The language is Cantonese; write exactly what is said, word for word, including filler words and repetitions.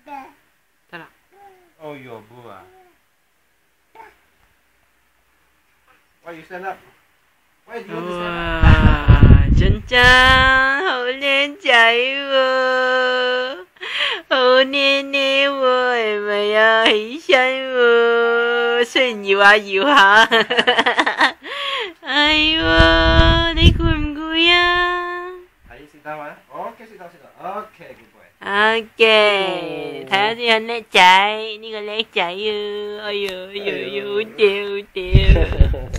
得啦。 哦哟不啊！Why you stand up? Why do you want to stand up? 哇，真真好靚仔喎，好黏黏喎，係咪啊？起身喎，雖然搖下搖下，係喎，你攰唔攰啊 Are you sit down 啊 ？Okay, sit down, sit down. Okay, good boy. ？OK，睇下先很叻仔，呢個叻仔啊！哎呀哎呀哎呀，好屌好屌！